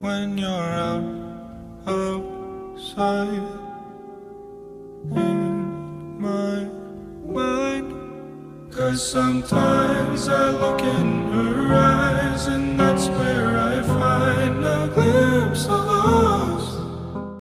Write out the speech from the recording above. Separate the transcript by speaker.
Speaker 1: when you're out outside in my mind. 'Cause sometimes I look in her eyes, and that's